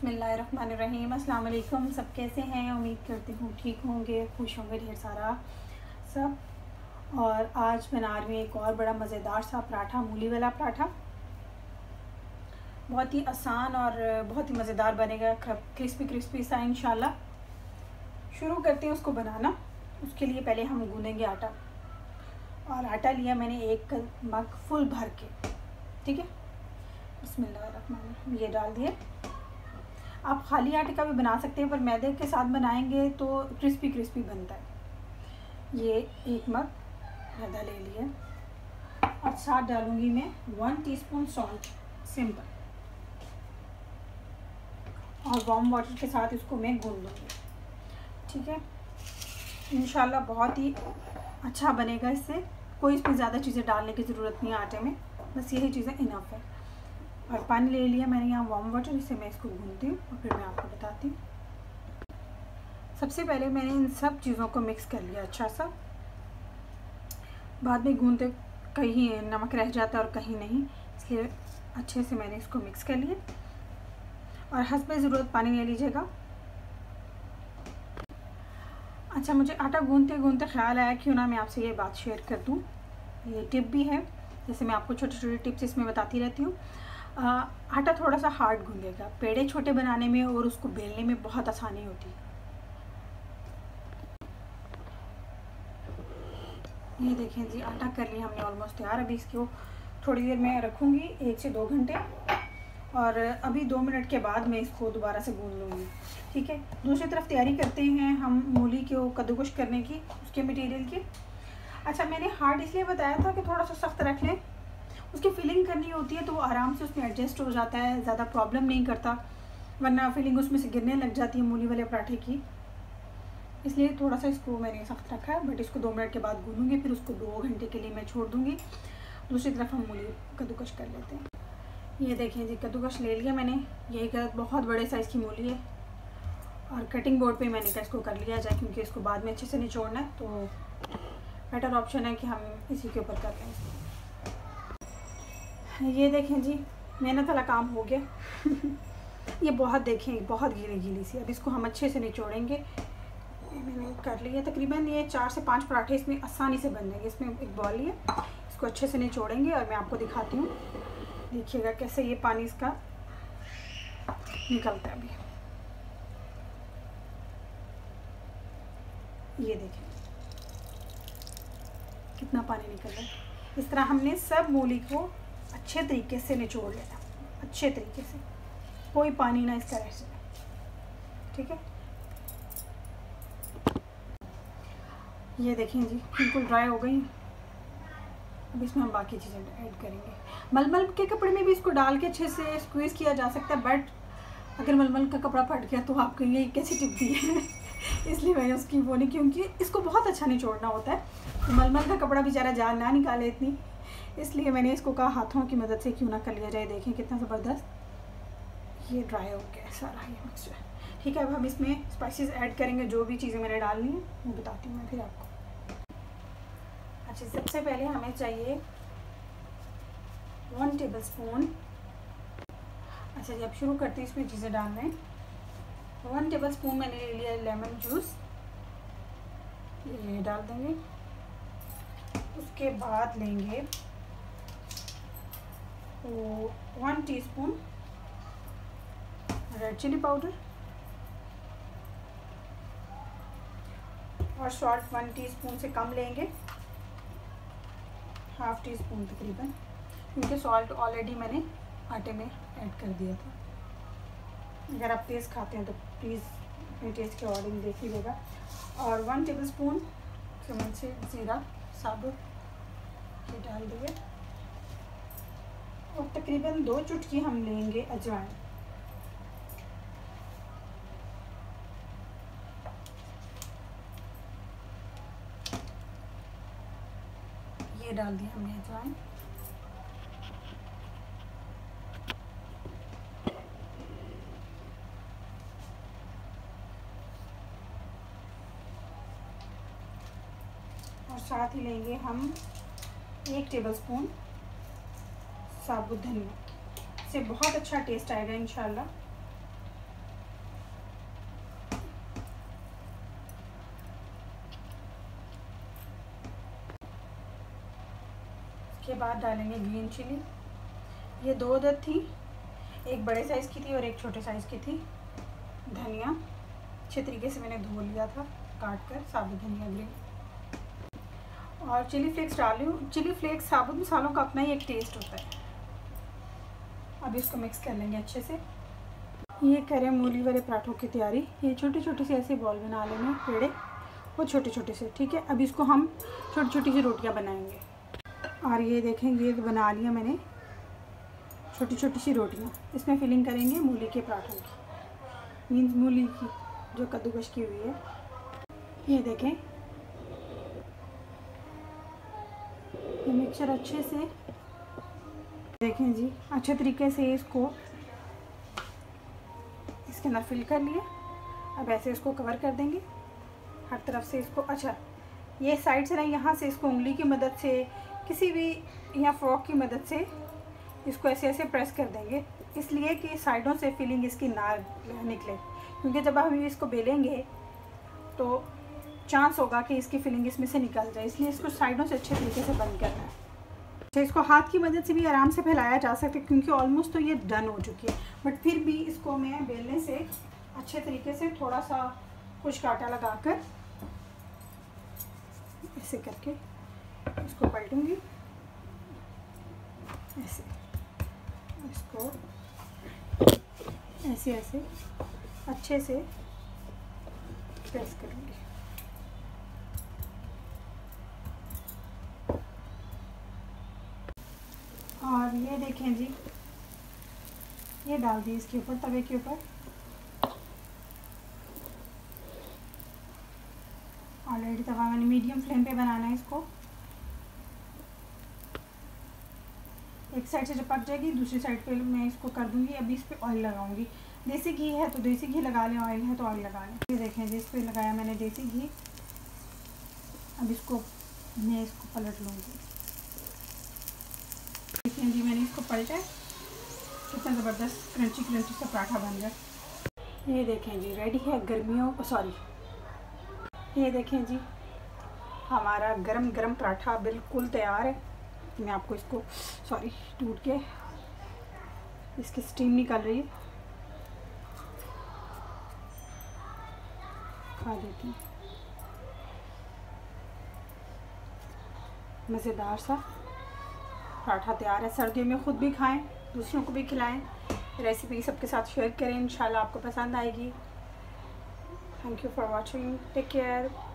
बिस्मिल्लाहिर्रहमानिर्रहीम। अस्सलाम वालेकुम। सब कैसे हैं? उम्मीद करती हूँ ठीक होंगे, खुश होंगे ढेर सारा सब। और आज बना रही हूँ एक और बड़ा मज़ेदार सा पराठा, मूली वाला पराठा। बहुत ही आसान और बहुत ही मज़ेदार बनेगा, क्रिस्पी क्रिस्पी सा इंशाल्लाह। शुरू करते हैं उसको बनाना। उसके लिए पहले हम गूँधेंगे आटा, और आटा लिया मैंने 1 मग फुल भर के, ठीक है। बिस्मिल्लाहिर्रहमानिर्रहीम, ये डाल दिए। आप खाली आटे का भी बना सकते हैं, पर मैदे के साथ बनाएंगे तो क्रिस्पी क्रिस्पी बनता है। ये 1 मग मैदा ले लिया, और साथ डालूंगी मैं 1 टीस्पून सॉल्ट, सिंपल, और वार्म वाटर के साथ इसको मैं गूंद लूँगी, ठीक है। इंशाल्लाह बहुत ही अच्छा बनेगा। इससे कोई इसमें ज़्यादा चीज़ें डालने की ज़रूरत नहीं है आटे में, बस यही चीज़ें इनफ है। और पानी ले लिया मैंने यहाँ वार्म वाटर, इससे मैं इसको गूंदती हूँ और फिर मैं आपको बताती हूँ। सबसे पहले मैंने इन सब चीज़ों को मिक्स कर लिया अच्छा सा। बाद में गूंदते कहीं नमक रह जाता है और कहीं नहीं, इसलिए अच्छे से मैंने इसको मिक्स कर लिया। और हस्बे ज़रूरत पानी ले लीजिएगा। अच्छा, मुझे आटा गूंदते गूंदते ख्याल आया क्यों ना मैं आपसे ये बात शेयर कर दूँ। ये टिप भी है, जैसे मैं आपको छोटी छोटी टिप्स इसमें बताती रहती हूँ। आटा थोड़ा सा हार्ड गूंदेगा, पेड़े छोटे बनाने में और उसको बेलने में बहुत आसानी होती है। ये देखें जी, आटा कर लिया हमने ऑलमोस्ट तैयार। अभी इसको थोड़ी देर में रखूँगी, 1 से 2 घंटे, और अभी 2 मिनट के बाद मैं इसको दोबारा से गूंद लूँगी, ठीक है। दूसरी तरफ तैयारी करते हैं हम मूली को कद्दूकश करने की, उसके मटेरियल की। अच्छा, मैंने हार्ड इसलिए बताया था कि थोड़ा सा सख्त रख लें, उसकी फिलिंग करनी होती है तो वो आराम से उसमें एडजस्ट हो जाता है, ज़्यादा प्रॉब्लम नहीं करता, वरना फिलिंग उसमें से गिरने लग जाती है मूली वाले पराठे की। इसलिए थोड़ा सा इसको मैंने सख्त रखा है। बट इसको 2 मिनट के बाद गूंदूंगी, फिर उसको 2 घंटे के लिए मैं छोड़ दूँगी। दूसरी तरफ हम मूली कद्दूकश कर लेते हैं। ये देखें जी, कद्दूकश ले लिया मैंने। यही बहुत बड़े साइज़ की मूली है, और कटिंग बोर्ड पे मैंने कहा इसको कर लिया जाए, क्योंकि इसको बाद में अच्छे से निचोड़ना है, तो बेटर ऑप्शन है कि हम इसी के ऊपर कर लें इसको। ये देखें जी, मेहनत वाला काम हो गया। ये बहुत देखें, बहुत गीली गीली सी। अब इसको हम अच्छे से निचोड़ेंगे। मैंने कर लिया तकरीबन ये 4 से 5 पराठे इसमें आसानी से बन जाएंगे। इसमें एक बॉल लिया, इसको अच्छे से निचोड़ेंगे, और मैं आपको दिखाती हूँ। देखिएगा कैसे ये पानी इसका निकलता है। अभी ये देखें कितना पानी निकल रहा है। इस तरह हमने सब मूली को अच्छे तरीके से निचोड़ लेना, अच्छे तरीके से, कोई पानी ना इसका रह जाए, ठीक है। ये देखें जी, बिल्कुल ड्राई हो गई। अब इसमें हम बाकी चीज़ें ऐड करेंगे। मलमल के कपड़े में भी इसको डाल के अच्छे से स्क्वीज़ किया जा सकता है, बट अगर मलमल का कपड़ा फट गया तो आपको ये कैसी टिप दी है। इसलिए मैंने उसकी वो नहीं, क्योंकि इसको बहुत अच्छा निचोड़ना होता है, तो मलमल का कपड़ा बेचारा जान ना निकाले इतनी, इसलिए मैंने इसको कहा हाथों की मदद से क्यों ना कर लिया जाए। देखें कितना ज़बरदस्त ये ड्राई हो गया सारा ये मिक्सचर, ठीक है। अब हम इसमें स्पाइसेस ऐड करेंगे, जो भी चीज़ें मैंने डालनी है वो बताती हूँ मैं फिर आपको। अच्छा, सबसे पहले हमें चाहिए 1 टेबलस्पून। अच्छा जी, अब शुरू करते हैं इसमें चीज़ें डालना है। 1 टेबलस्पून मैंने ले लिया लेमन जूस, ये डाल देंगे। उसके बाद लेंगे 1 टीस्पून रेड चिली पाउडर, और सॉल्ट 1 टीस्पून से कम लेंगे, ½ टीस्पून तकरीबन, क्योंकि सॉल्ट ऑलरेडी मैंने आटे में ऐड कर दिया था। अगर आप तेज़ खाते हैं तो प्लीज़ अपने टेस्ट के अकॉर्डिंग देख लीजिएगा। और 1 टेबलस्पून चम्मच से ज़ीरा साबुत ये डाल दिए, और तकरीबन 2 चुटकी हम लेंगे अजवाइन। ये डाल दिया हमने अजवाइन। और साथ ही लेंगे हम 1 टेबलस्पून साबुत धनिया, से बहुत अच्छा टेस्ट आएगा इंशाल्लाह। बाद डालेंगे ग्रीन चिली। ये 2 अदद थी, एक बड़े साइज़ की थी और एक छोटे साइज़ की थी। धनिया अच्छे तरीके से मैंने धो लिया था काट कर, साबुत धनिया ग्रीन। और चिली फ्लेक्स डाली हूँ। चिली फ्लेक्स साबुत मसालों का अपना ही एक टेस्ट होता है। अब इसको मिक्स कर लेंगे अच्छे से। ये करें मूली वाले पराठों की तैयारी। ये छोटे छोटे से ऐसे बॉल बना लेने पेड़े, वो छोटे छोटे से, ठीक है। अब इसको हम छोटी छोटी सी रोटियां बनाएंगे। और ये देखें, ये बना लिया मैंने छोटी छोटी सी रोटियां। इसमें फिलिंग करेंगे मूली के पराठों की, मीन्स मूली की जो कद्दूकश की हुई है। ये देखें, ये मिक्सचर अच्छे से देखें जी, अच्छे तरीके से इसको इसके अंदर फिल कर लिए। अब ऐसे इसको कवर कर देंगे हर तरफ से इसको। अच्छा, ये साइड से ना, यहाँ से इसको उंगली की मदद से, किसी भी या फोर्क की मदद से इसको ऐसे ऐसे प्रेस कर देंगे, इसलिए कि साइडों से फिलिंग इसकी ना निकले, क्योंकि जब हम इसको बेलेंगे तो चांस होगा कि इसकी फिलिंग इसमें से निकल जाए, इसलिए इसको साइडों से अच्छे तरीके से बंद करना है। अच्छा, इसको हाथ की मदद से भी आराम से फैलाया जा सकता है, क्योंकि ऑलमोस्ट तो ये डन हो चुकी है, बट फिर भी इसको मैं बेलने से अच्छे तरीके से थोड़ा सा कुछ कांटा लगाकर ऐसे करके इसको पलटूंगी, ऐसे इसको ऐसे ऐसे अच्छे से प्रेस करूंगी। और ये देखें जी, ये डाल दी इसके ऊपर, तवे के ऊपर। ऑलरेडी तवा मैंने मीडियम फ्लेम पे बनाना है इसको। एक साइड से जब पक जाएगी दूसरी साइड पे मैं इसको कर दूंगी। अभी इस पे ऑयल लगाऊंगी। देसी घी है तो देसी घी लगा लें, ऑयल है तो ऑयल लगा लें। ये देखें जी, इस पे लगाया मैंने देसी घी। अब इसको मैं इसको पलट लूँगी। देखें जी, मैंने इसको पलटा, कितना ज़बरदस्त क्रंची क्रंची सा पराठा बन गया। ये देखें जी, रेडी है गर्मियों, सॉरी, ये देखें जी, हमारा गरम गरम पराठा बिल्कुल तैयार है। मैं आपको इसको, सॉरी, टूट के इसकी स्टीम निकल रही है, खा देती हूँ। मज़ेदार सा पराठा तैयार है। सर्दियों में ख़ुद भी खाएं, दूसरों को भी खिलाएं। रेसिपी सबके साथ शेयर करें, इंशाल्लाह आपको पसंद आएगी। Thank you for watching, take care.